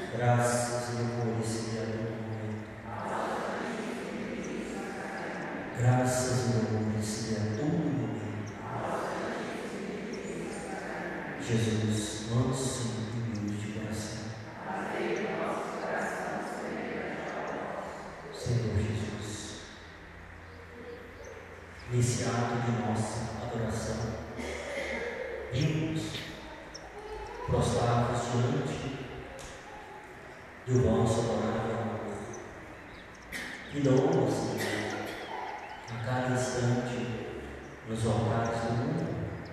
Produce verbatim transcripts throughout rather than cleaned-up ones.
Graças e louvores se a todo momento. Graças e louvores se a todo momento. Jesus, manso e humilde de coração. Senhor Jesus, nesse ato de nossa adoração, vimos prostrados diante do vosso adorável amor, que damos, Senhor, a cada instante nos altares do mundo,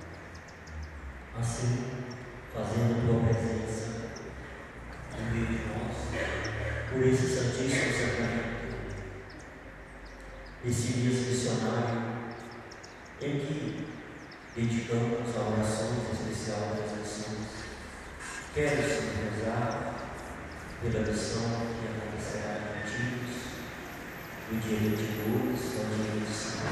assim fazendo tua presença no meio de nós, por esse Santíssimo Sacramento, esse dia missionário em que dedicamos a orações especial das missões. Quero, Senhor, rezar pela missão que acontecerá em Retiros, no dia vinte e dois ao dia vinte e cinco.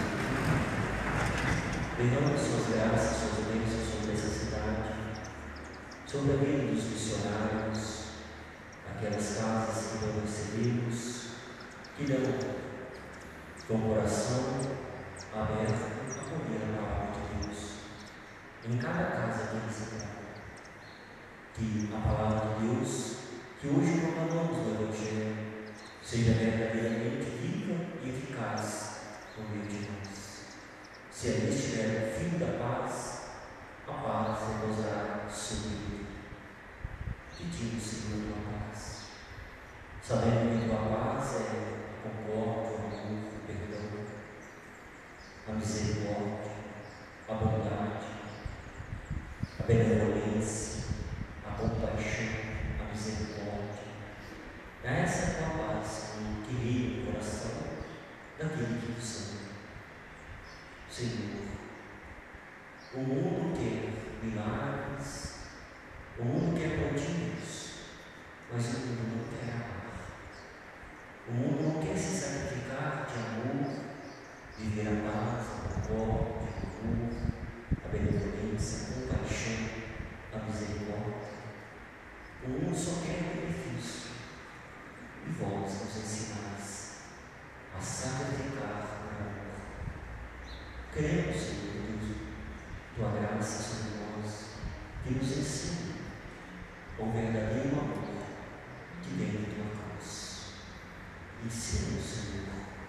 Derrame suas graças, suas bênçãos sobre essa cidade, sobre a vida dos missionários, aquelas casas que nós recebemos, que dão com o coração aberto a acolher a palavra de Deus em cada casa que recebemos. Que a palavra de Deus, que hoje proclamamos no Evangelho, seja verdadeiramente viva e eficaz no meio de nós. Se ali estiver o fim da paz, a paz repousará sobre ele. Pedimos, Senhor, tua paz, sabendo que tua paz é a concórdia, o amor, o perdão, a misericórdia, a bondade, a benevolência, a compaixão, a misericórdia. É essa tua paz, Senhor, que ri no coração daquele que nos ama. Senhor, o mundo quer milagres, o mundo quer prodígios, mas o mundo não quer amar. O mundo não quer se sacrificar de amor, viver a paz, a concórdia, o amor, a benevolência, a compaixão, a misericórdia. O mundo só quer benefício, e vós nos ensinais a sacrificar por amor. Queremos, Senhor Deus, tua graça sobre nós, que nos ensina o verdadeiro amor que vem da tua cruz. Ensina-nos, Senhor,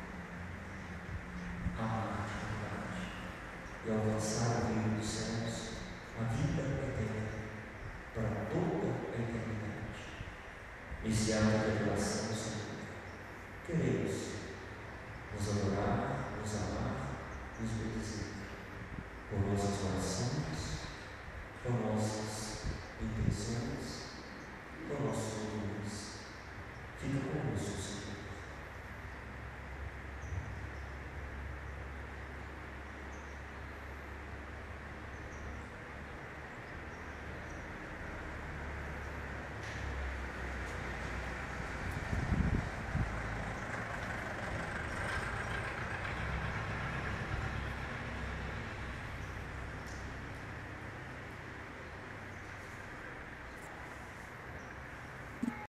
a amar de verdade e alcançar o reino dos céus, a vida eterna, para toda a eternidade. Esse ato de